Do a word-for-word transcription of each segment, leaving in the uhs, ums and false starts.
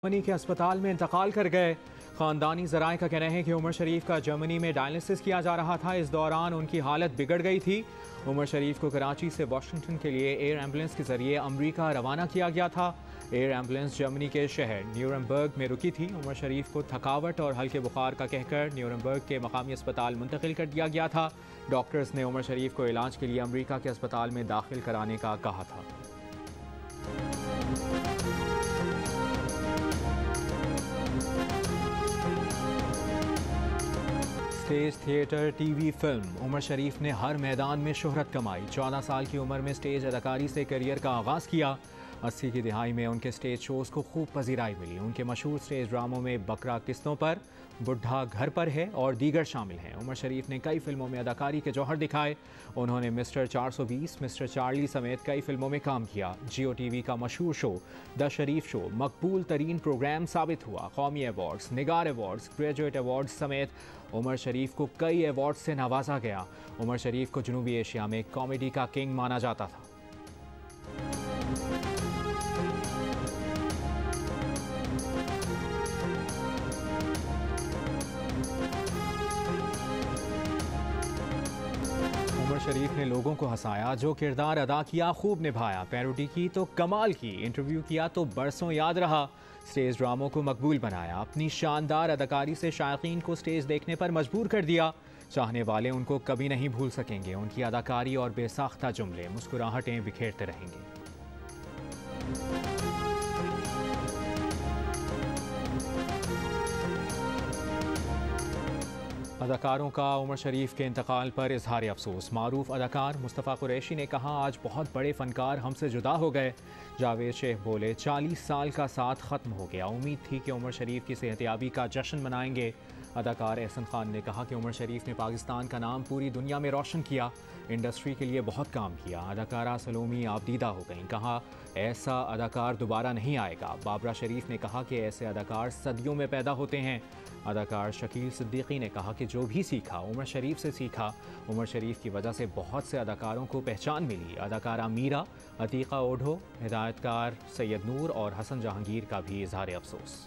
Germany के अस्पताल में इंतकाल कर गए। ख़ानदानी ज़राए का कहना है कि उमर शरीफ का जर्मनी में डायलिसिस किया जा रहा था। इस दौरान उनकी हालत बिगड़ गई थी। उमर शरीफ को कराची से वाशिंगटन के लिए एयर एम्बुलेंस के जरिए अमरीका रवाना किया गया था। एयर एम्बुलेंस जर्मनी के शहर न्यूरमबर्ग में रुकी थी। उमर शरीफ को थकावट और हल्के बुखार का कहकर न्यूरमबर्ग के मकामी अस्पताल मुंतकिल कर दिया गया था। डॉक्टर्स ने उमर शरीफ को इलाज के लिए अमरीका के अस्पताल में दाखिल कराने का कहा था। Stage, theatre, TV, film, Umar Sharif ने हर मैदान में शोहरत कमाई। चौदह साल की उम्र में स्टेज अदाकारी से करियर का आगाज़ किया। अस्सी की दिहाई में उनके स्टेज शोज़ को खूब पजीराई मिली। उनके मशहूर स्टेज ड्रामों में बकरा किस्तों पर, बुढ़ा घर पर है और दीगर शामिल हैं। उमर शरीफ ने कई फिल्मों में अदाकारी के जौहर दिखाए। उन्होंने मिस्टर चार सौ बीस, मिस्टर चार्ली समेत कई फिल्मों में काम किया। जियो टीवी का मशहूर शो द शरीफ शो मकबूल तरीन प्रोग्राम साबित हुआ। कौमी awards, Nigar awards, graduate awards समेत उमर शरीफ को कई अवार्ड से नवाजा गया। उमर शरीफ को जनूबी एशिया में कॉमेडी का किंग माना जाता था। उमर शरीफ ने लोगों को हंसाया। जो किरदार अदा किया खूब निभाया। पैरोडी की तो कमाल की, इंटरव्यू किया तो बरसों याद रहा। स्टेज ड्रामों को मकबूल बनाया। अपनी शानदार अदाकारी से शायकीन को स्टेज देखने पर मजबूर कर दिया। चाहने वाले उनको कभी नहीं भूल सकेंगे। उनकी अदाकारी और बेसाख्ता जुमले मुस्कुराहटें बिखेरते रहेंगे। अदाकारों का उमर शरीफ के इंतकाल पर इजहार अफसोस। मारूफ अदाकार मुस्तफ़ा कुरैशी ने कहा, आज बहुत बड़े फनकार हमसे जुदा हो गए। जावेद शेख बोले, चालीस साल का साथ ख़त्म हो गया। उम्मीद थी कि उमर शरीफ की सेहतयाबी का जश्न मनाएंगे। अदाकार एहसन खान ने कहा कि उमर शरीफ ने पाकिस्तान का नाम पूरी दुनिया में रोशन किया। इंडस्ट्री के लिए बहुत काम किया। अदाकारा सलोमी आबदीदा हो गई। कहा, ऐसा अदाकार दोबारा नहीं आएगा। बाबरा शरीफ ने कहा कि ऐसे अदाकार सदियों में पैदा होते हैं। अदाकार शकील सिद्दीकी ने कहा कि जो भी सीखा उमर शरीफ से सीखा। उमर शरीफ की वजह से बहुत से अदाकारों को पहचान मिली। अदाकारा मीरा, अतीका ओढ़ो, हिदायतकार सैयद नूर और हसन जहांगीर का भी इजहार अफसोस।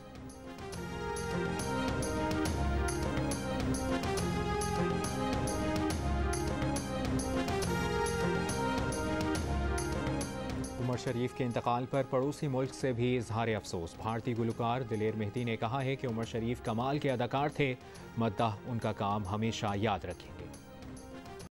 उमर शरीफ के इंतकाल पर पड़ोसी मुल्क से भी इजहार अफसोस। भारतीय गुलकार दिलेर मेहदी ने कहा है कि उमर शरीफ कमाल के अदाकार थे। मद्दाह उनका काम हमेशा याद रखें।